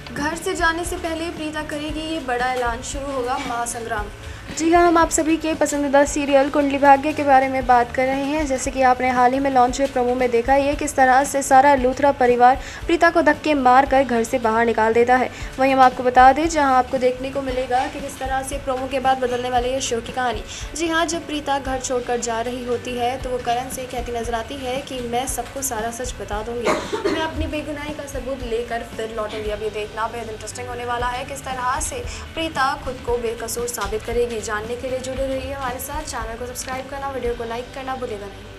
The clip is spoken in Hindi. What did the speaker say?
घर से जाने से पहले प्रीता करेगी ये बड़ा ऐलान, शुरू होगा महासंग्राम। जी हाँ, हम आप सभी के पसंदीदा सीरियल कुंडली भाग्य के बारे में बात कर रहे हैं। जैसे कि आपने हाल ही में लॉन्च हुए प्रोमो में देखा ही है किस तरह से सारा लूथरा परिवार प्रीता को धक्के मार कर घर से बाहर निकाल देता है। वहीं हम आपको बता दें जहां आपको देखने को मिलेगा कि किस तरह से प्रोमो के बाद बदलने वाली है शो की कहानी। जी हाँ, जब प्रीता घर छोड़कर जा रही होती है तो वो करण से कहती नजर आती है कि मैं सबको सारा सच बता दूंगी, मैं अपनी बेगुनाही का सबूत लेकर फिर लौटूंगी। अब ये देखना बेहद इंटरेस्टिंग होने वाला है किस तरह से प्रीता खुद को बेकसूर साबित करेगी। जानने के लिए जुड़े रहिए हमारे साथ। चैनल को सब्सक्राइब करना, वीडियो को लाइक करना भूलिएगा नहीं।